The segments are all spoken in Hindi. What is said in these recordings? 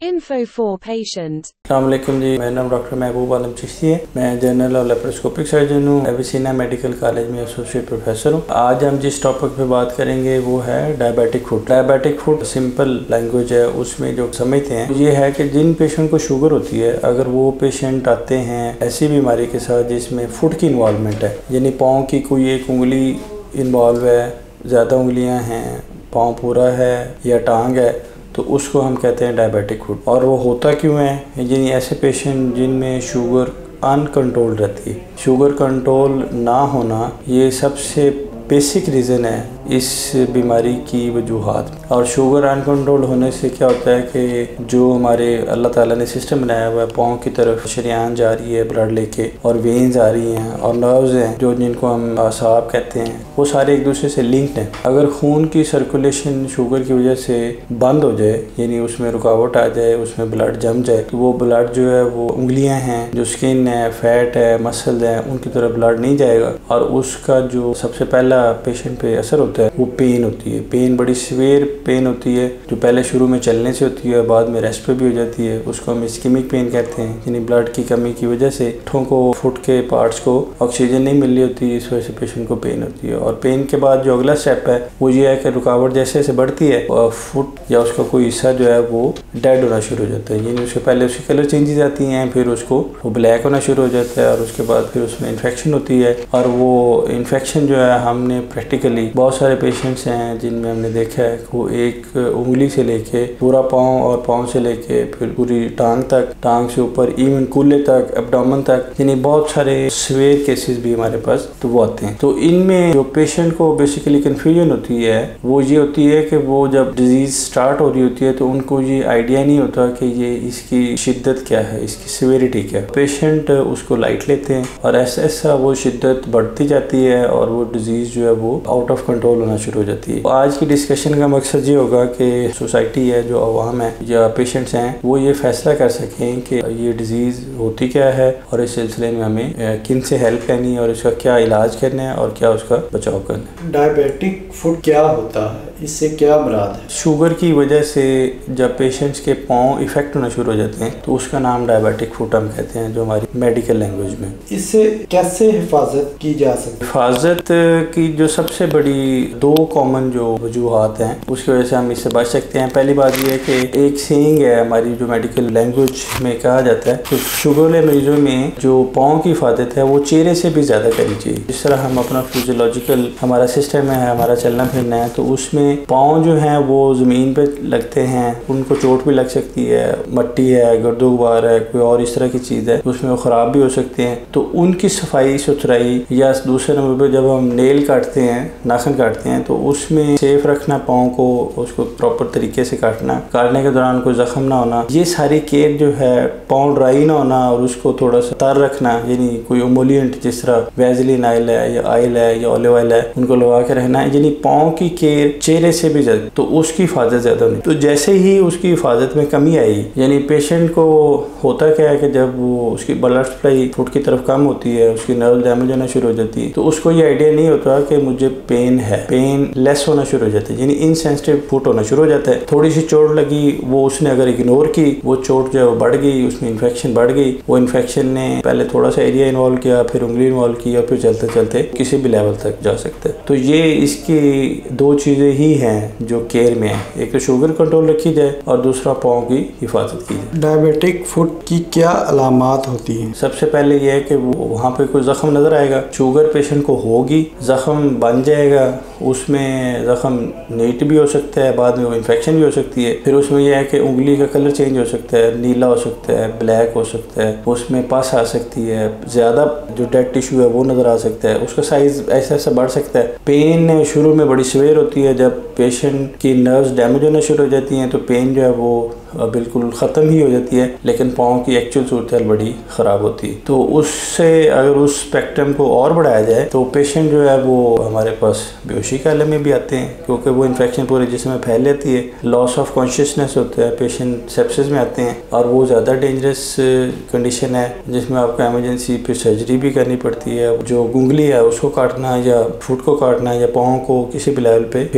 Info for patient. अस्सलाम वालेकुम जी, मेरा नाम डॉक्टर महबूब आलम चिश्ती है। मैं जनरल और लेप्रोस्कोपिक सर्जन हूँ। एविसिना मेडिकल कॉलेज में एसोसिएट प्रोफेसर हूँ। आज हम जिस टॉपिक पे बात करेंगे वो है diabetic foot. Diabetic foot simple language है, उसमें जो समझते हैं ये है कि जिन पेशेंट को शुगर होती है, अगर वो पेशेंट आते हैं ऐसी बीमारी के साथ जिसमें फुट की इन्वॉल्वमेंट है, यानी पाँव की कोई एक उंगली इन्वॉल्व है, ज़्यादा उंगलियाँ हैं, पाँव पूरा है या टांग है, तो उसको हम कहते हैं डायबिटिक फुट। और वो होता क्यों है? यानी ऐसे पेशेंट जिनमें शुगर अनकंट्रोल्ड रहती है। शुगर कंट्रोल ना होना ये सबसे बेसिक रीज़न है इस बीमारी की वजूहात। और शुगर अनकंट्रोल होने से क्या होता है कि जो हमारे अल्लाह ताला ने सिस्टम बनाया हुआ है, पाँव की तरफ शरीयान जा रही है ब्लड लेके, और वेन्स आ रही हैं, और नर्व्स हैं जो जिनको हम आसाब कहते हैं, वो सारे एक दूसरे से लिंक्ड हैं। अगर खून की सर्कुलेशन शुगर की वजह से बंद हो जाए, यानी उसमें रुकावट आ जाए, उसमें ब्लड जम जाए, तो वो ब्लड जो है वो उंगलियां हैं, जो स्किन है, फैट है, मसल है, उनकी तरफ ब्लड नहीं जाएगा, और उसका जो सबसे पहला पेशेंट पे असर होता है वो पेन होती है। पेन बड़ी सीवियर पेन होती है, जो पहले शुरू में चलने से होती है, बाद में रेस्ट पे भी हो जाती है। उसको हम इस्कीमिक पेन कहते हैं, यानी ब्लड की कमी की वजह से ठों को, फुट के पार्ट्स को ऑक्सीजन नहीं मिल रही होती, इस वजह से पेशेंट को पेन होती है। और पेन के बाद जो अगला स्टेप है वो ये है कि रुकावट जैसे जैसे बढ़ती है और फुट या उसका कोई हिस्सा जो है वो डेड होना शुरू हो जाता है, यानी उसके पहले उसकी कलर चेंजेस आती हैं, फिर उसको वो ब्लैक होना शुरू हो जाता है, और उसके बाद फिर उसमें इन्फेक्शन होती है। और वो इन्फेक्शन जो है, हमने प्रैक्टिकली बहुत सारे पेशेंट्स हैं जिनमें हमने देखा है कि वो एक उंगली से लेके पूरा पाँव, और पाँव से लेके फिर पूरी टांग तक, टांग से ऊपर इवन कूल्हे तक, एब्डोमेन तक, यानी बहुत सारे सीवियर केसेस भी हमारे पास तो वो आते हैं। तो इनमें जो पेशेंट को बेसिकली कन्फ्यूजन होती है वो ये होती है कि वो जब डिजीज स्टार्ट हो रही होती है तो उनको ये आइडिया नहीं होता कि ये इसकी शिद्दत क्या है, इसकी सिवियरिटी क्या है। पेशेंट उसको लाइट लेते हैं और ऐसा ऐसा वो शिद्दत बढ़ती जाती है और वो डिजीज जो है वो आउट ऑफ कंट्रोल होना शुरू हो जाती है। तो आज की डिस्कशन का मकसद ये होगा कि सोसाइटी है, जो अवाम है या पेशेंट्स हैं, वो ये फैसला कर सकें कि ये डिजीज होती क्या है और इस सिलसिले में हमें किन से हेल्प करनी है और इसका क्या इलाज करना है और क्या उसका बचाव करना है। डायबिटिक फुट क्या होता है, इससे क्या मुराद है? शुगर की वजह से जब पेशेंट्स के पाँव इफेक्ट होना शुरू हो जाते हैं तो उसका नाम डायबिटिक फुट हम कहते हैं, जो हमारी मेडिकल लैंग्वेज में। इससे कैसे हिफाजत की जा सकती है? हिफाजत की जो सबसे बड़ी दो कॉमन जो वजूहात हैं उसकी वजह से हम इससे बच सकते हैं। पहली बात ये है कि एक सेइंग है हमारी जो मेडिकल लैंग्वेज में कहा जाता है, तो शुगर वाले मरीजों में जो पाँव की हिफाजत है वो चेहरे से भी ज़्यादा करनी चाहिए। जिस तरह हम अपना फिजियोलॉजिकल हमारा सिस्टम है, हमारा चलना फिरना है, तो उसमें पाँव जो हैं वो ज़मीन पे लगते हैं, उनको चोट भी लग सकती है, मट्टी है, गर्दो गुबार है, कोई और इस तरह की चीज़ है, उसमें वो ख़राब भी हो सकते हैं। तो उनकी सफाई सुथराई, या दूसरे नंबर पर जब हम नेल काटते हैं, नाखून काटते हैं, तो उसमें सेफ रखना पाँव को, उसको प्रॉपर तरीके से काटना, काटने के दौरान कोई ज़ख्म ना होना, ये सारी केयर जो है, पाँव ड्राई ना होना और उसको थोड़ा सा तर रखना, यानी कोई इमोलिएंट जिस तरह वैसलीन ऑयल है या ऑयल है या ऑलिव ऑयल है, उनको लगा के रहना है, यानी पाँव की केयर चेहरे से भी ज़्यादा, तो उसकी हिफाजत ज़्यादा नहीं। तो जैसे ही उसकी हिफाजत में कमी आई, यानी पेशेंट को होता क्या है कि जब वो उसकी ब्लड सप्लाई फुट की तरफ कम होती है, उसकी नर्व डैमेज होना शुरू हो जाती है, तो उसको ये आइडिया नहीं होता कि मुझे पेन है, पेन लेस होना शुरू हो जाता है, यानी इनसेंसिटिव फुट होना शुरू हो जाता है। थोड़ी सी चोट लगी, वो उसने अगर इग्नोर की, वो चोट जो है वो बढ़ गई, उसमें इन्फेक्शन बढ़ गई, वो इन्फेक्शन ने पहले थोड़ा सा एरिया इन्वॉल्व किया, फिर उंगली इन्वॉल्व की, और फिर चलते चलते किसी भी लेवल तक जा सकते हैं। तो ये इसकी दो चीज़ें ही हैं जो केयर में है, एक तो शुगर कंट्रोल रखी जाए और दूसरा पाँव की हिफाजत की जाए। डायबिटिक फुट की क्या अलामात होती हैं? सबसे पहले यह है कि वो वहाँ पे कोई ज़ख्म नज़र आएगा, शुगर पेशेंट को होगी, ज़ख्म बन जाएगा, उसमें ज़ख्म नीट भी हो सकता है, बाद में वो इन्फेक्शन भी हो सकती है। फिर उसमें यह है कि उंगली का कलर चेंज हो सकता है, नीला हो सकता है, ब्लैक हो सकता है, उसमें पस आ सकती है, ज़्यादा जो डेड टिश्यू है वो नज़र आ सकता है, उसका साइज़ ऐसा ऐसा बढ़ सकता है। पेन शुरू में बड़ी सीवियर होती है, जब पेशेंट की नर्व्स डैमेज होना शुरू हो जाती हैं तो पेन जो है वो बिल्कुल ख़त्म ही हो जाती है, लेकिन पाँव की एक्चुअल सूरत बड़ी ख़राब होती है। तो उससे अगर उस स्पेक्ट्रम को और बढ़ाया जाए तो पेशेंट जो है वो हमारे पास बेहोशी के आलम में भी आते हैं, क्योंकि वो इन्फेक्शन पूरे जिस्म में फैल जाती है, लॉस ऑफ कॉन्शियसनेस होता है, पेशेंट सेप्सिस में आते हैं, और वो ज़्यादा डेंजरस कंडीशन है जिसमें आपको एमरजेंसी फिर सर्जरी भी करनी पड़ती है। जो उंगली है उसको काटना या फुट को काटना या पाँव को किसी भी लेवल पे, फिर वो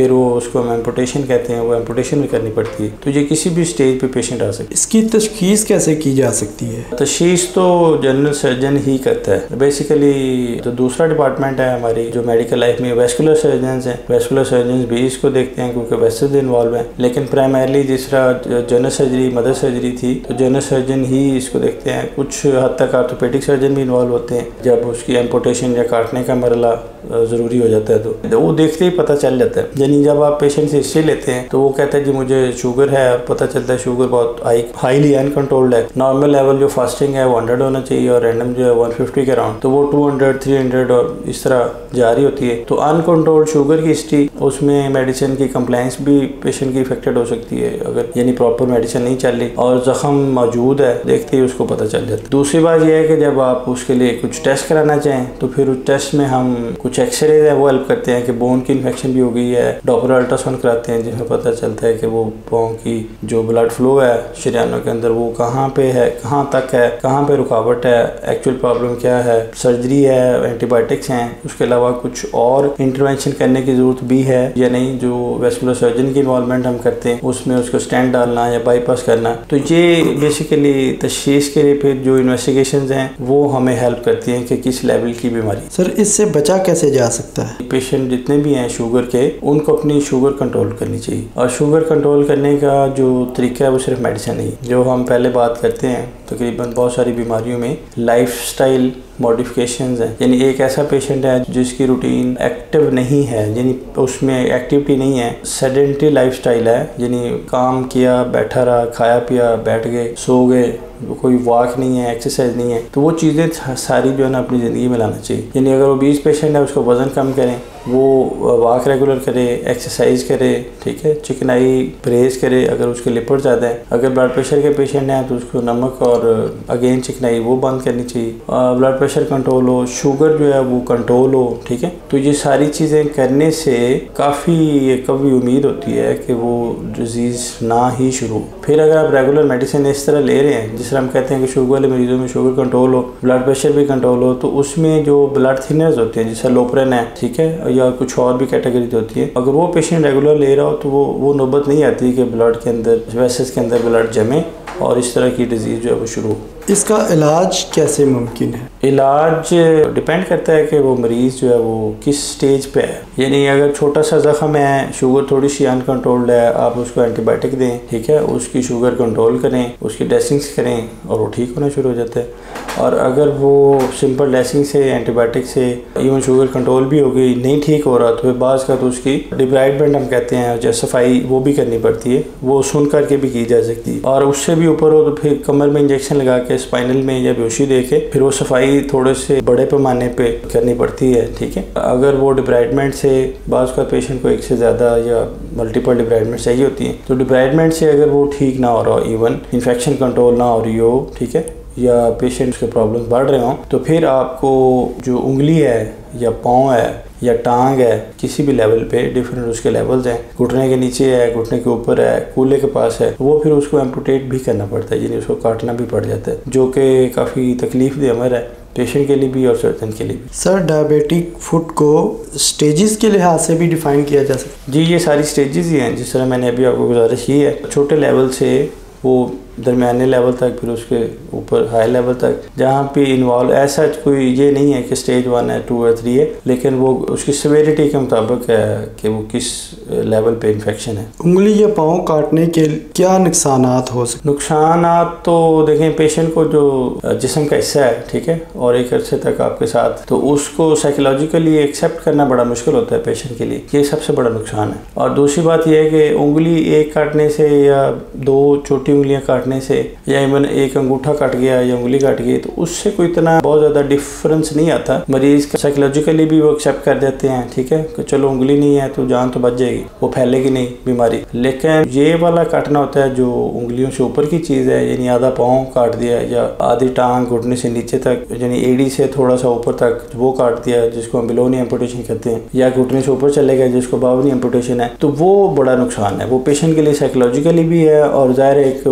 उसको हम एम्पुटेशन कहते हैं, वो एम्पुटेशन भी करनी पड़ती है। तो ये किसी भी स्टेज पे पेशेंट आ सकता है। इसकी तशखीस कैसे की जा सकती है? तशखीस तो जनरल सर्जन ही करता है बेसिकली। तो दूसरा डिपार्टमेंट है हमारी जो मेडिकल लाइफ में, वेस्कुलर सर्जन हैं। वेस्कुलर सर्जन भी इसको देखते हैं क्योंकि वैसे भी इन्वॉल्व है, लेकिन प्राइमरली जिस तरह जनरल सर्जरी, मदर सर्जरी थी, तो जनरल सर्जन ही इसको देखते हैं। कुछ हद तक आर्थोपेडिक सर्जन भी इन्वॉल्व होते हैं जब उसकी एम्पुटेशन या काटने का मरला ज़रूरी हो जाता है, तो वो देखते ही पता चल जाता है। यानी जब आप पेशेंट से हिस्ट्री लेते हैं तो वो कहता है जी मुझे शुगर है, पता चलता है शुगर बहुत हाईली अनकंट्रोल्ड है। नॉर्मल लेवल जो फास्टिंग है वो 100 होना चाहिए और रैंडम जो है 150 के अराउंड, तो वो 200, 300 और इस तरह जारी होती है। तो अनकंट्रोल्ड शुगर की हिस्ट्री, उसमें मेडिसिन की कंप्लायंस भी पेशेंट की इफेक्टेड हो सकती है अगर यानी प्रॉपर मेडिसिन नहीं चल रही और जख्म मौजूद है, देखते ही उसको पता चल जाता है। दूसरी बात यह है कि जब आप उसके लिए कुछ टेस्ट कराना चाहें तो फिर उस टेस्ट में हम कुछ एक्सरे है वो हेल्प करते हैं कि बोन की इन्फेक्शन भी हो गई है। डॉप्लर अल्ट्रासाउंड कराते हैं जिसमें पता चलता है कि वो पाँव की जो ब्लड फ्लो है शरीयानों के अंदर वो कहाँ पे है, कहाँ तक है, कहाँ पे रुकावट है, एक्चुअल प्रॉब्लम क्या है, सर्जरी है, एंटीबायोटिक्स हैं, उसके अलावा कुछ और इंटरवेंशन करने की ज़रूरत भी है या नहीं। जो वेस्कुलर सर्जन की इन्वॉल्वमेंट हम करते हैं उसमें उसको स्टेंट डालना या बाईपास करना, तो ये बेसिकली तशखीस के लिए फिर जो इन्वेस्टिगेशंस हैं वो हमें हेल्प करती हैं कि किस लेवल की बीमारी। सर इससे बचा कैसे जा सकता है? पेशेंट जितने भी हैं शुगर के, उनको अपनी शुगर कंट्रोल करनी चाहिए और शुगर कंट्रोल करने का जो तरीका है वो सिर्फ मेडिसिन नहीं, जो हम पहले बात करते हैं तकरीबन बहुत सारी बीमारियों में लाइफस्टाइल मॉडिफिकेशंस हैं। यानी एक ऐसा पेशेंट है जिसकी रूटीन एक्टिव नहीं है, यानी उसमें एक्टिविटी नहीं है, सेडेंटरी लाइफस्टाइल है, यानी काम किया, बैठा रहा, खाया पिया, बैठ गए, सो गए, कोई वॉक नहीं है, एक्सरसाइज नहीं है, तो वो चीज़ें सारी जो है ना अपनी ज़िंदगी में लाना चाहिए। यानी अगर वो 20 पेशेंट है उसको वज़न कम करें, वो वॉक रेगुलर करे, एक्सरसाइज करे, ठीक है, चिकनाई परहेज़ करे अगर उसके लिपिड ज़्यादा है। अगर ब्लड प्रेशर के पेशेंट हैं तो उसको नमक और अगेन चिकनाई वो बंद करनी चाहिए। ब्लड प्रेशर कंट्रोल हो, शुगर जो है वो कंट्रोल हो, ठीक है। तो ये सारी चीज़ें करने से काफ़ी कभी उम्मीद होती है कि वो डिजीज़ ना ही शुरू। फिर अगर आप रेगुलर मेडिसिन इस तरह ले रहे हैं, जिस तरह हम कहते हैं कि शुगर वाले मरीजों में शुगर कंट्रोल हो, ब्लड प्रेशर भी कंट्रोल हो, तो उसमें जो ब्लड थिनर्स होते हैं जैसे लोपरेन है, ठीक है, या कुछ और भी कैटेगरी होती है, अगर वो पेशेंट रेगुलर ले रहा हो तो वो नौबत नहीं आती कि ब्लड के अंदर, वेसल्स के अंदर ब्लड जमे और इस तरह की डिजीज़ जो है वो शुरू हो। इसका इलाज कैसे मुमकिन है? इलाज डिपेंड करता है कि वो मरीज़ जो है वो किस स्टेज पे है। यानी अगर छोटा सा ज़ख्म है, शुगर थोड़ी सी अनकंट्रोल्ड है, आप उसको एंटीबायोटिक दें, ठीक है, उसकी शुगर कंट्रोल करें, उसकी ड्रेसिंग्स करें और वो ठीक होना शुरू हो जाता है। और अगर वो सिंपल ड्रेसिंग से, एंटीबायोटिक से इवन शुगर कंट्रोल भी हो गई, नहीं ठीक हो रहा, तो फिर बाज़ का तो उसकी डिब्राइडमेंट हम कहते हैं, जो सफाई वो भी करनी पड़ती है, वो सुन करके भी की जा सकती है। और उससे भी ऊपर हो तो फिर कमर में इंजेक्शन लगा के स्पाइनल में या बेहोशी दे के फिर वो सफाई थोड़े से बड़े पैमाने पे करनी पड़ती है, ठीक है। अगर वो डिब्राइडमेंट से बाज़ का पेशेंट को एक से ज़्यादा या मल्टीपल डिब्राइडमेंट चाहिए होती है, तो डिब्राइडमेंट से अगर वो ठीक ना हो रहा हो, इवन इन्फेक्शन कंट्रोल ना हो रही हो, ठीक है, या पेशेंट्स के प्रॉब्लम बढ़ रहे हों, तो फिर आपको जो उंगली है या पाँव है या टांग है, किसी भी लेवल पे डिफरेंट उसके लेवल्स हैं, घुटने के नीचे है, घुटने के ऊपर है, कूल्हे के पास है, वो फिर उसको एम्पुटेट भी करना पड़ता है, यानी उसको काटना भी पड़ जाता है, जो कि काफ़ी तकलीफ दे अमर है पेशेंट के लिए भी और सर्जन के लिए भी। सर डायबिटिक फुट को स्टेजेस के लिहाज से भी डिफाइन किया जा सकता है? जी, ये सारी स्टेजेस ही हैं जिस तरह मैंने अभी आपको गुजारिश की है। छोटे लेवल से वो दरमियाने लेवल तक, फिर उसके ऊपर हाई लेवल तक, जहाँ पे इन्वॉल्व ऐसा कोई ये नहीं है कि स्टेज 1 है, 2 है, 3 है, लेकिन वो उसकी सिविरिटी के मुताबिक है कि वो किस लेवल पे इन्फेक्शन है। उंगली या पाँव काटने के क्या नुकसानात हो सकते? नुकसानात तो देखें, पेशेंट को जो जिस्म का हिस्सा है, ठीक है, और एक अरसे तक आपके साथ, तो उसको साइकोलॉजिकली एक्सेप्ट करना बड़ा मुश्किल होता है पेशेंट के लिए, ये सबसे बड़ा नुकसान है। और दूसरी बात यह है कि उंगली एक काटने से या 2 छोटी उंगलियां काटने से या इवन एक अंगूठा कट गया या उंगली कट गई, तो उससे कोई इतना बहुत ज़्यादा डिफरेंस नहीं आता। मरीज का साइकोलॉजिकली भी वो एक्सेप्ट कर देते हैं, ठीक है, कि चलो उंगली नहीं है तो जान तो बच जाएगी, वो फैलेगी नहीं बीमारी। लेकिन ये वाला काटना होता है जो उंगलियों से ऊपर की चीज़ है, यानी आधा पाँव काट दिया या आधी टांग घुटने से नीचे तक, यानी एडी से थोड़ा सा ऊपर तक वो काट दिया, जिसको हम बिलोनी एम्पुटेशन कहते हैं, या घुटने से ऊपर चले गए जिसको बावनी एम्पुटेशन है, तो वो बड़ा नुकसान है। वो पेशेंट के लिए साइकोलॉजिकली भी है और ज़ाहिर है एक वो हैंडीकैप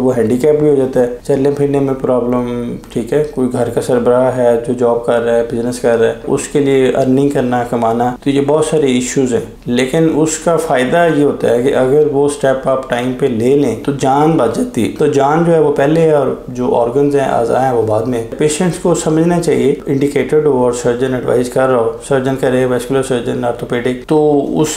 हैंडीकैप भी हो जाता है, चलने फिरने में प्रॉब्लम, ठीक है, कोई घर का सरबराह है जो जॉब कर रहा है, बिजनेस कर रहा है, उसके लिए अर्निंग करना, कमाना, तो ये बहुत सारे इश्यूज हैं। लेकिन उसका फ़ायदा ये होता है कि अगर वो स्टेप आप टाइम पे ले लें तो जान बच जाती है। तो जान जो है वो पहले है और जो ऑर्गन्स हैं, आज़ा हैं, वो बाद में। पेशेंट्स को समझना चाहिए, इंडिकेटेड हो और सर्जन एडवाइस कर रहा हो, सर्जन करे, वैस्कुलर सर्जन, ऑर्थोपेडिक, तो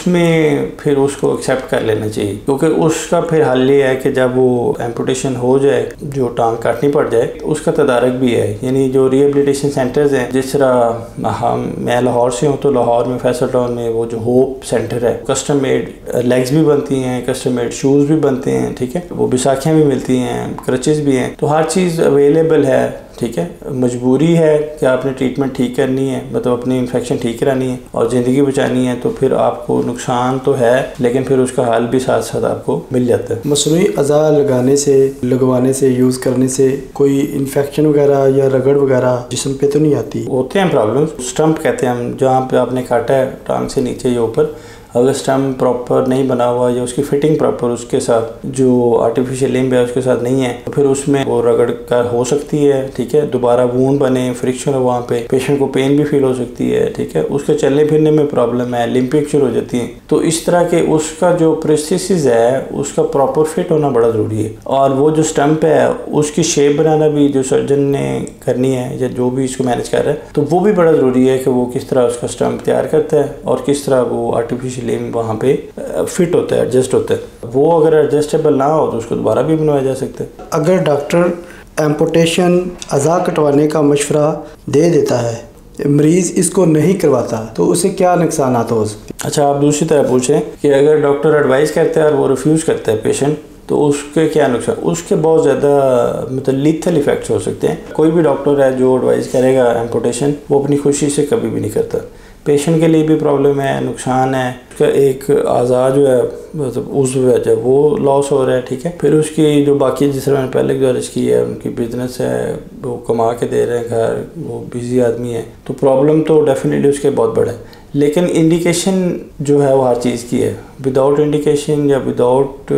उसमें फिर उसको एक्सेप्ट कर लेना चाहिए, क्योंकि उसका फिर हल ये है कि जब वो एम्पुटेशन हो जाए, जो टांग काटनी पड़ जाए, उसका तदारक भी है। यानी जो रिहेबिलिटेशन सेंटर्स हैं, जिस तरह मैं लाहौर से हूँ, तो लाहौर में फैसल टाउन में वो जो होप सेंटर है, कस्टम मेड लेग्स भी बनती हैं, कस्टम मेड शूज़ भी बनते हैं, ठीक है, वो बिसाखियाँ भी मिलती हैं, क्रचेस भी हैं, तो हर चीज़ अवेलेबल है, ठीक है। मजबूरी है कि आपने ट्रीटमेंट ठीक करनी है, मतलब अपनी इन्फेक्शन ठीक करानी है और ज़िंदगी बचानी है, तो फिर आपको नुकसान तो है, लेकिन फिर उसका हल भी साथ साथ आपको मिल जाता है। मसनूई अज़ा लगवाने से यूज़ करने से कोई इन्फेक्शन वगैरह या रगड़ वगैरह जिस्म पे तो नहीं आती? होते हैं प्रॉब्लम। स्टम्प कहते हैं हम, जहाँ पे आपने काटा है टांग से नीचे या ऊपर, अगर स्टम्प प्रॉपर नहीं बना हुआ या उसकी फिटिंग प्रॉपर उसके साथ जो आर्टिफिशियल लिम्ब है उसके साथ नहीं है, तो फिर उसमें वो रगड़ कर हो सकती है, ठीक है, दोबारा वूंड बने, फ्रिक्शन हो वहाँ पे, पेशेंट को पेन भी फील हो सकती है, ठीक है, उसके चलने फिरने में प्रॉब्लम है, लिम्फ पिक्चर हो जाती है। तो इस तरह के उसका जो प्रोसेसिस है उसका प्रॉपर फिट होना बड़ा ज़रूरी है। और वो जो स्टम्प है उसकी शेप बनाना भी जो सर्जन ने करनी है या जो भी इसको मैनेज कर रहा है, तो वो भी बड़ा ज़रूरी है कि वो किस तरह उसका स्टम्प तैयार करता है और किस तरह वो आर्टिफिशियल लिम्ब वहाँ पे फिट होता है, एडजस्ट होता है। वो अगर एडजस्टेबल ना हो तो उसको दोबारा भी बनवाया जा सकता है। अगर डॉक्टर एम्पुटेशन अज़ा कटवाने का मशवरा दे देता है, मरीज़ इसको नहीं करवाता, तो उसे क्या नुकसान हो सकते हैं? अच्छा, आप दूसरी तरह पूछें कि अगर डॉक्टर एडवाइस करता है और वो रिफ्यूज़ करता है पेशेंट, तो उसके क्या नुकसान? उसके बहुत ज़्यादा मतलब लीथल इफेक्ट्स हो सकते हैं। कोई भी डॉक्टर है जो एडवाइस करेगा एम्पुटेशन, वो अपनी खुशी से कभी भी नहीं करता। पेशेंट के लिए भी प्रॉब्लम है, नुकसान है, उसका एक आज़ा जो है मतलब उज़्व है जब वो लॉस हो रहा है, ठीक है, फिर उसकी जो बाकी जिस तरह मैंने पहले गुजारिश की है, उनकी बिजनेस है, वो कमा के दे रहे हैं घर, वो बिजी आदमी है, तो प्रॉब्लम तो डेफिनेटली उसके बहुत बड़ा है। लेकिन इंडिकेशन जो है वो हर चीज़ की है। विदाउट इंडिकेशन या विदाउट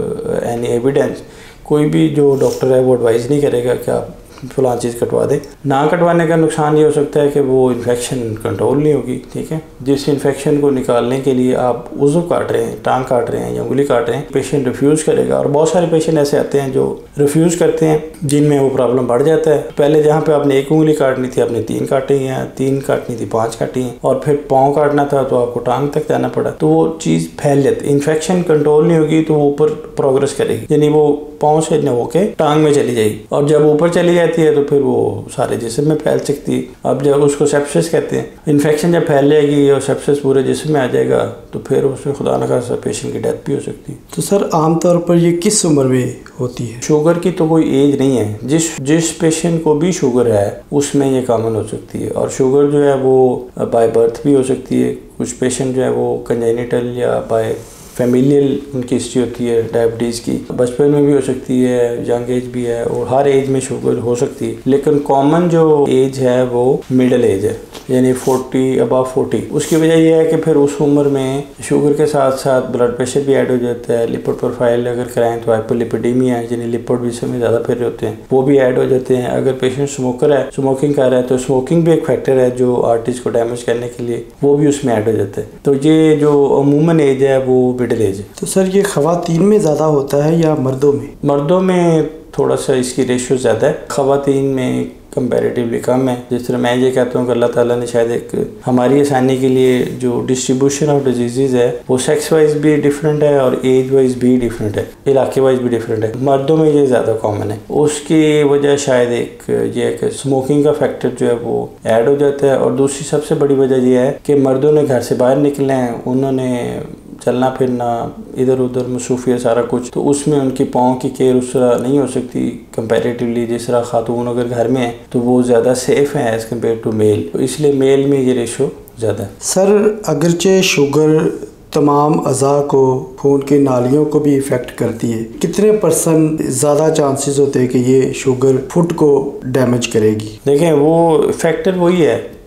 एनी एविडेंस कोई भी जो डॉक्टर है वो एडवाइस नहीं करेगा कि आप फलां चीज़ कटवा दें। ना कटवाने का नुकसान ये हो सकता है कि वो इन्फेक्शन कंट्रोल नहीं होगी, ठीक है। जिस इन्फेक्शन को निकालने के लिए आप उज़्व काट रहे हैं, टांग काट रहे हैं या उंगली काट रहे हैं, पेशेंट रिफ्यूज़ करेगा। और बहुत सारे पेशेंट ऐसे आते हैं जो रिफ्यूज़ करते हैं, जिनमें वो प्रॉब्लम बढ़ जाता है। पहले जहाँ पे आपने एक उंगली काटनी थी आपने 3 काटी हैं, 3 काटनी थी 5 काटी हैं, और फिर पाँव काटना था तो आपको टांग तक जाना पड़ा, तो वो चीज़ फैल जाती है। इन्फेक्शन कंट्रोल नहीं होगी तो वो ऊपर प्रोग्रेस करेगी, यानी वो पाँव से न होके टांग में चली जाएगी, और जब ऊपर चली जाती है तो फिर वो सारे जिस्म में फैल सकती है। अब जब उसको सेप्सिस कहते हैं, इन्फेक्शन जब फैल जाएगी और सेप्सिस पूरे जिस्म में आ जाएगा तो फिर उसमें खुदा न खास्ता पेशेंट की डेथ भी हो सकती है। तो सर आमतौर पर ये किस उम्र में होती है? शुगर की तो कोई एज नहीं है, जिस पेशेंट को भी शुगर है उसमें ये कॉमन हो सकती है। और शुगर जो है वो बाय बर्थ भी हो सकती है। कुछ पेशेंट जो है वो कंजेनिटल या बाय फैमिलियल उनकी हिस्ट्री होती है डायबिटीज़ की, बचपन में भी हो सकती है, यंग एज भी है, और हर एज में शुगर हो सकती है। लेकिन कॉमन जो एज है वो मिडिल एज है, यानी 40 अबव 40। उसकी वजह यह है कि फिर उस उम्र में शुगर के साथ साथ ब्लड प्रेशर भी ऐड हो जाता है। लिपिड प्रोफाइल अगर कराएं तो हाइपोलिपिडेमिया है, यानी लिपिड भी समय ज़्यादा फिर रहे होते हैं, वो भी ऐड हो जाते हैं। अगर पेशेंट स्मोकर है, स्मोकिंग कर रहा है, तो स्मोकिंग भी एक फैक्टर है जो आर्टरीज को डैमेज करने के लिए, वो भी उसमें ऐड हो जाता है। तो ये जो अमूमन एज है वो मिडिल एज है। तो सर ये ख़वातीन में ज़्यादा होता है या मर्दों में? मर्दों में थोड़ा सा इसकी रेशियो ज़्यादा है, ख़वातीन में कंपैरेटिवली कम है। जिस तरह मैं ये कहता हूँ कि अल्लाह ताला ने शायद एक हमारी आसानी के लिए जो डिस्ट्रीब्यूशन ऑफ डिजीज़ है वो सेक्स वाइज भी डिफरेंट है और एज वाइज भी डिफरेंट है, इलाके वाइज भी डिफरेंट है। मर्दों में ये ज़्यादा कॉमन है। उसकी वजह शायद एक ये है कि स्मोकिंग का फैक्टर जो है वो ऐड हो जाता है, और दूसरी सबसे बड़ी वजह यह है कि मर्दों ने घर से बाहर निकले हैं, उन्होंने चलना फिरना, इधर उधर मसरूफियत सारा कुछ, तो उसमें उनकी पाँव की केयर उस तरह नहीं हो सकती कंपैरेटिवली। जिस तरह खातून अगर घर में है तो वो ज़्यादा सेफ़ हैं एज़ कम्पेयर टू मेल, तो इसलिए मेल में ये रेशो ज़्यादा है। सर अगरचे शुगर तमाम अज़ा को, खून की नालियों को भी इफ़ेक्ट करती है, कितने % ज़्यादा चांसेस होते हैं कि ये शुगर फुट को डैमेज करेगी? देखें वो फैक्टर वही है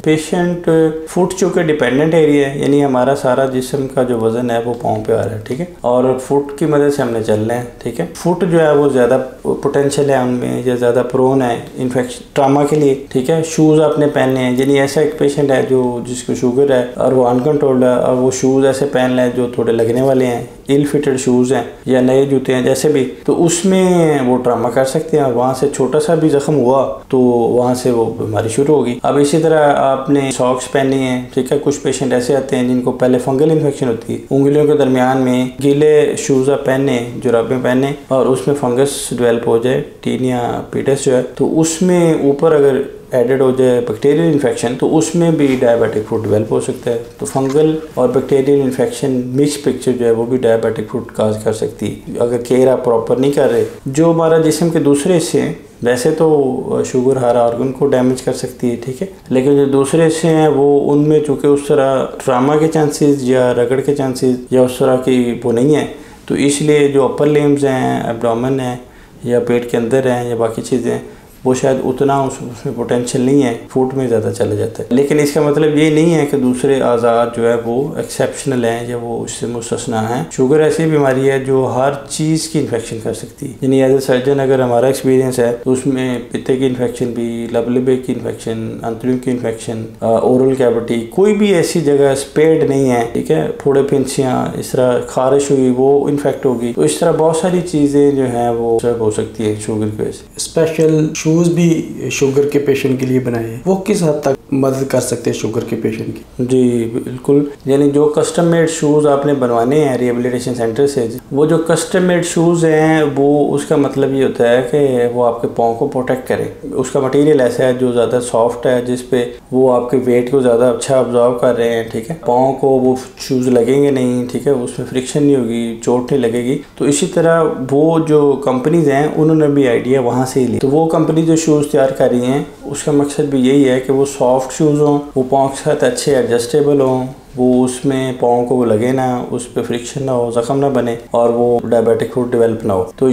पेशेंट फुट चूँकि डिपेंडेंट एरिया है, यानी हमारा सारा जिस्म का जो वजन है वो पाँव पे आ रहा है, ठीक है, और फुट की मदद से हमने चल रहे हैं, ठीक है। फुट जो है वो ज़्यादा पोटेंशियल है उनमें, या ज़्यादा प्रोन है इन्फेक्शन ट्रामा के लिए, ठीक है। शूज़ आपने पहनने हैं, यानी ऐसा एक पेशेंट है जो जिसको शुगर है और वो अनकंट्रोल्ड है और वो शूज़ ऐसे पहन रहे हैं जो थोड़े लगने वाले हैं, इल फिटेड शूज़ हैं या नए जूते हैं जैसे भी, तो उसमें वो ट्रामा कर सकते हैं और वहाँ से छोटा सा भी जख्म हुआ तो वहाँ से वो बीमारी शुरू होगी। अब इसी तरह आपने सॉक्स पहनी है, ठीक है। कुछ पेशेंट ऐसे आते हैं जिनको पहले फंगल इन्फेक्शन होती है, उंगलियों के दरमियान में गीले शूज़ आप पहने, जुराबें पहने और उसमें फंगस डेवलप हो जाए, टीनिया पीटस जो है, तो उसमें ऊपर अगर एडेड हो जाए बैक्टीरियल इन्फेक्शन तो उसमें भी डायबिटिक फुट डेवलप हो सकता है। तो फंगल और बैक्टीरियल इन्फेक्शन मिक्स पिक्चर जो है वो भी डायबिटिक फुट काज कर सकती है अगर केयर आप प्रॉपर नहीं कर रहे। जो हमारा जिस्म के दूसरे हिस्से हैं, वैसे तो शुगर हर ऑर्गन को डैमेज कर सकती है, ठीक है, लेकिन जो दूसरे हिस्से हैं वो उनमें चूँकि उस तरह ट्रामा के चांसेस या रगड़ के चांसेस या उस तरह की वो नहीं है, तो इसलिए जो अपर लिम्स हैं, एब्डोमेन है या पेट के अंदर हैं या बाकी चीज़ें, वो शायद उतना उसमें पोटेंशियल नहीं है, फूड में ज़्यादा चला जाता है। लेकिन इसका मतलब ये नहीं है कि दूसरे आज़ाद जो है वो एक्सेप्शनल हैं या वो उससे मुस्तस्ना हैं। शुगर ऐसी बीमारी है जो हर चीज़ की इन्फेक्शन कर सकती है, यानी एज ए सर्जन अगर हमारा एक्सपीरियंस है तो उसमें पित्ते की इन्फेक्शन भी, लबलिबे की इन्फेक्शन, अंतड़ियों की इन्फेक्शन, ओरल कैविटी, कोई भी ऐसी जगह स्पेड नहीं है, ठीक है, फोड़े फिंसियाँ, इस तरह खारिश हुई वो इन्फेक्ट होगी, तो इस तरह बहुत सारी चीज़ें जो हैं वो हो सकती है शुगर की वजह से। स्पेशल शूज़ भी शुगर के पेशेंट के लिए बनाए हैं, वो किस हद तक मदद कर सकते हैं शुगर के पेशेंट की? जी बिल्कुल, यानी जो कस्टम मेड शूज़ आपने बनवाने हैं रिहेबिलिटेशन सेंटर से, वो जो कस्टम मेड शूज़ हैं वो उसका मतलब ये होता है कि वो आपके पाँव को प्रोटेक्ट करें। उसका मटेरियल ऐसा है जो ज़्यादा सॉफ्ट है, जिस पे वो आपके वेट को ज़्यादा अच्छा ऑब्जॉर्व कर रहे हैं, ठीक है, पाँव को वो शूज़ लगेंगे नहीं, ठीक है, उसमें फ्रिक्शन नहीं होगी, चोट नहीं लगेगी। तो इसी तरह वो जो कंपनीज हैं उन्होंने भी आइडिया वहाँ से ही लिया। तो वो कंपनी जो शूज़ तैयार कर रही हैं उसका मकसद भी यही है कि वो सॉफ्ट शूज़ हों, वो पाँव के साथ अच्छे एडजस्टेबल हों, वो उसमें पाँव को वो लगे ना, उस पर फ्रिक्शन ना हो, ज़ख्म ना बने और वो डायबिटिक फुट डेवलप ना हो। तो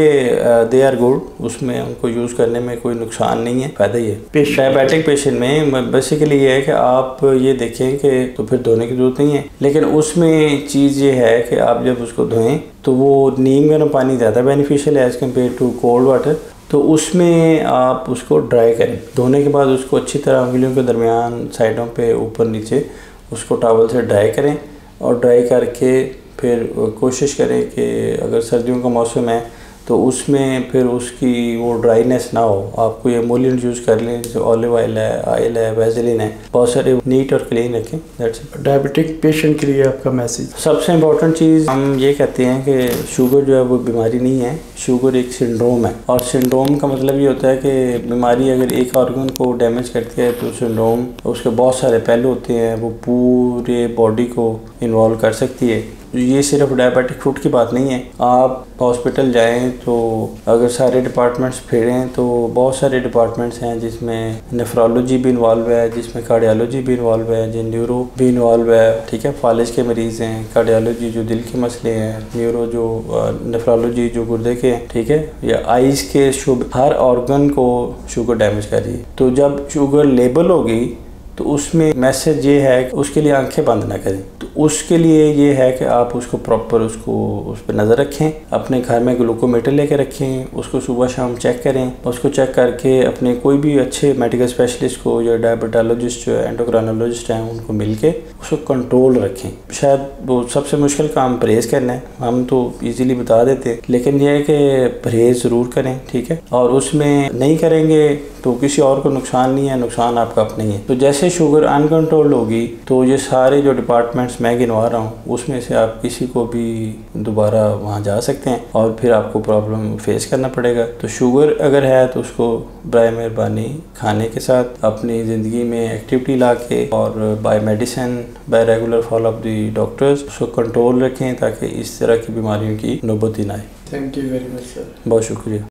ये दे आर गुड, उसमें उनको यूज़ करने में कोई नुकसान नहीं है, फ़ायदा ही है। डायबिटिक पेशेंट में बेसिकली ये है कि आप ये देखें कि तो फिर धोने की जरूरत नहीं है, लेकिन उसमें चीज़ ये है कि आप जब उसको धोएं तो वो नीम गर्म पानी ज़्यादा बेनिफिशियल है as compared to cold water. तो उसमें आप उसको ड्राई करें, धोने के बाद उसको अच्छी तरह उंगलियों के दरमियान, साइडों पे, ऊपर नीचे उसको टॉवल से ड्राई करें और ड्राई करके फिर कोशिश करें कि अगर सर्दियों का मौसम है तो उसमें फिर उसकी वो ड्राइनेस ना हो। आप कोई एमोलिएंट यूज़ कर लें, जैसे ऑलिव ऑयल है, वैसलीन है, बहुत सारे नीट और क्लीन रखें। That's it. डायबिटिक पेशेंट के लिए आपका मैसेज? सबसे इम्पोर्टेंट चीज़ हम ये कहते हैं कि शुगर जो है वो बीमारी नहीं है, शुगर एक सिंड्रोम है। और सिंड्रोम का मतलब ये होता है कि बीमारी अगर एक ऑर्गन को डैमेज करती है तो सिंड्रोम उसके बहुत सारे पहलू होते हैं, वो पूरे बॉडी को इन्वॉल्व कर सकती है। ये सिर्फ डायबिटिक फुट की बात नहीं है। आप हॉस्पिटल जाएं तो अगर सारे डिपार्टमेंट्स फिरें तो बहुत सारे डिपार्टमेंट्स हैं जिसमें नेफ्रोलॉजी भी इन्वॉल्व है, जिसमें कार्डियोलॉजी भी इन्वॉल्व है, जो न्यूरो भी इन्वॉल्व है, ठीक है, फालिज के मरीज़ हैं, कार्डियोलॉजी जो दिल के मसले हैं, न्यूरो जो नेफ्रोलॉजी जो गुर्दे के हैं, ठीक है, या आइज़ के शुगर, हर ऑर्गन को शुगर डैमेज कर रही है। तो जब शुगर लेबल होगी तो उसमें मैसेज ये है कि उसके लिए आंखें बंद ना करें। तो उसके लिए ये है कि आप उसको प्रॉपर उस पर नज़र रखें, अपने घर में ग्लूकोमीटर लेके रखें, उसको सुबह शाम चेक करें, उसको चेक करके अपने कोई भी अच्छे मेडिकल स्पेशलिस्ट को या डायबिटोलॉजिस्ट जो एंडोक्राइनोलॉजिस्ट हैं उनको मिल के उसको कंट्रोल रखें। शायद वो सबसे मुश्किल काम परहेज़ करना है, हम तो ईज़िली बता देते हैं, लेकिन यह है कि परहेज़ ज़रूर करें, ठीक है, और उसमें नहीं करेंगे तो किसी और को नुकसान नहीं है, नुकसान आपका अपना ही है। तो जैसे शुगर अनकंट्रोल होगी तो ये सारे जो डिपार्टमेंट्स मैं गिनवा रहा हूँ उसमें से आप किसी को भी दोबारा वहाँ जा सकते हैं और फिर आपको प्रॉब्लम फेस करना पड़ेगा। तो शुगर अगर है तो उसको बराए मेहरबानी खाने के साथ अपनी ज़िंदगी में एक्टिविटी ला के और by medicine, by regular follow up the doctors उसको कंट्रोल रखें ताकि इस तरह की बीमारियों की नौबत ही ना आए। Thank you very much sir. बहुत शुक्रिया।